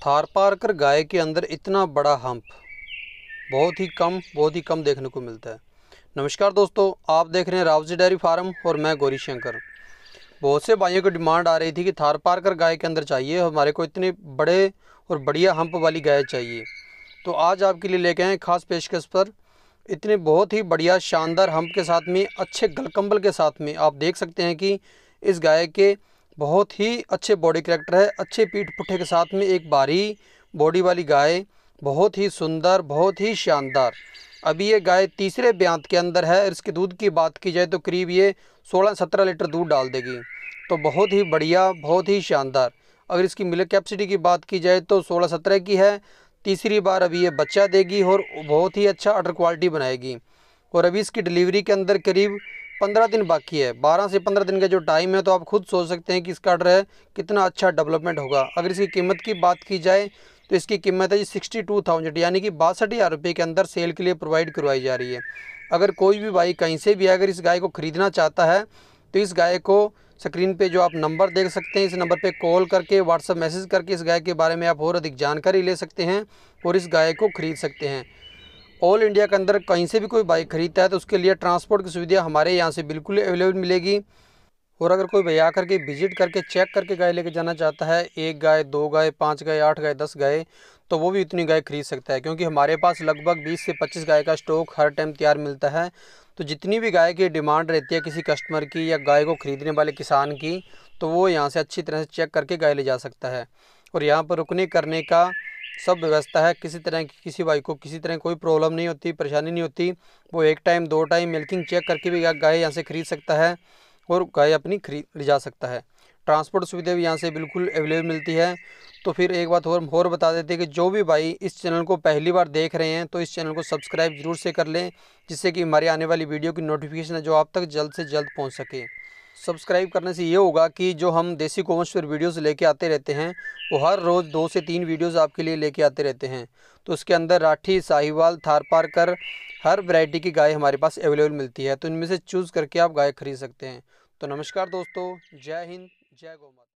थार पारकर गाय के अंदर इतना बड़ा हम्प बहुत ही कम देखने को मिलता है। नमस्कार दोस्तों, आप देख रहे हैं राव जी डेयरी फार्म और मैं गौरी शंकर। बहुत से भाइयों को डिमांड आ रही थी कि थार पारकर गाय के अंदर चाहिए, हमारे को इतने बड़े और बढ़िया हम्प वाली गाय चाहिए। तो आज आपके लिए लेके आए खास पेशकश पर इतने बहुत ही बढ़िया शानदार हम्प के साथ में, अच्छे गलकंबल के साथ में। आप देख सकते हैं कि इस गाय के बहुत ही अच्छे बॉडी कैरेक्टर है, अच्छे पीठ पुट्ठे के साथ में एक भारी बॉडी वाली गाय, बहुत ही सुंदर, बहुत ही शानदार। अभी ये गाय तीसरे ब्यांत के अंदर है। इसके दूध की बात की जाए तो करीब ये 16-17 लीटर दूध डाल देगी। तो बहुत ही बढ़िया, बहुत ही शानदार। अगर इसकी मिल्क कैपेसिटी की बात की जाए तो 16-17 की है। तीसरी बार अभी ये बच्चा देगी और बहुत ही अच्छा अडर क्वालिटी बनाएगी। और अभी इसकी डिलीवरी के अंदर करीब 15 दिन बाकी है। 12 से 15 दिन का जो टाइम है, तो आप खुद सोच सकते हैं कि इसका अडर है कितना अच्छा डेवलपमेंट होगा। अगर इसकी कीमत की बात की जाए तो इसकी कीमत है जी 62,000 यानी कि 62,000 रुपये के अंदर सेल के लिए प्रोवाइड करवाई जा रही है। अगर कोई भी भाई कहीं से भी अगर इस गाय को ख़रीदना चाहता है तो इस गाय को स्क्रीन पे जो आप नंबर देख सकते हैं, इस नंबर पे कॉल करके, व्हाट्सएप मैसेज करके इस गाय के बारे में आप और अधिक जानकारी ले सकते हैं और इस गाय को ख़रीद सकते हैं। ऑल इंडिया के अंदर कहीं से भी कोई बाइक खरीदता है तो उसके लिए ट्रांसपोर्ट की सुविधा हमारे यहाँ से बिल्कुल अवेलेबल मिलेगी। और अगर कोई भैया आकर के विजिट करके चेक करके गाय लेके जाना चाहता है, 1 गाय, 2 गाय, 5 गाय, 8 गाय, 10 गाय, तो वो भी इतनी गाय खरीद सकता है। क्योंकि हमारे पास लगभग 20 से 25 गाय का स्टॉक हर टाइम तैयार मिलता है। तो जितनी भी गाय की डिमांड रहती है किसी कस्टमर की या गाय को ख़रीदने वाले किसान की, तो वो यहाँ से अच्छी तरह से चेक करके गाय ले जा सकता है। और यहाँ पर रुकने करने का सब व्यवस्था है। किसी तरह की किसी भाई को किसी तरह कोई प्रॉब्लम नहीं होती, परेशानी नहीं होती। वो 1 टाइम 2 टाइम मिल्किंग चेक करके भी गाय यहाँ से खरीद सकता है और गाय अपनी खरीद ले जा सकता है। ट्रांसपोर्ट सुविधा भी यहाँ से बिल्कुल अवेलेबल मिलती है। तो फिर एक बात और बता देते हैं कि जो भी भाई इस चैनल को पहली बार देख रहे हैं तो इस चैनल को सब्सक्राइब जरूर से कर लें, जिससे कि हमारे आने वाली वीडियो की नोटिफिकेशन है जो आप तक जल्द से जल्द पहुँच सके। सब्सक्राइब करने से ये होगा कि जो हम देसी गोवंश पर वीडियोस लेके आते रहते हैं, वो हर रोज़ 2 से 3 वीडियोस आपके लिए लेके आते रहते हैं। तो उसके अंदर राठी, साहिवाल, थार पारकर हर वैरायटी की गाय हमारे पास अवेलेबल मिलती है। तो इनमें से चूज़ करके आप गाय खरीद सकते हैं। तो नमस्कार दोस्तों, जय हिंद, जय गौ माता।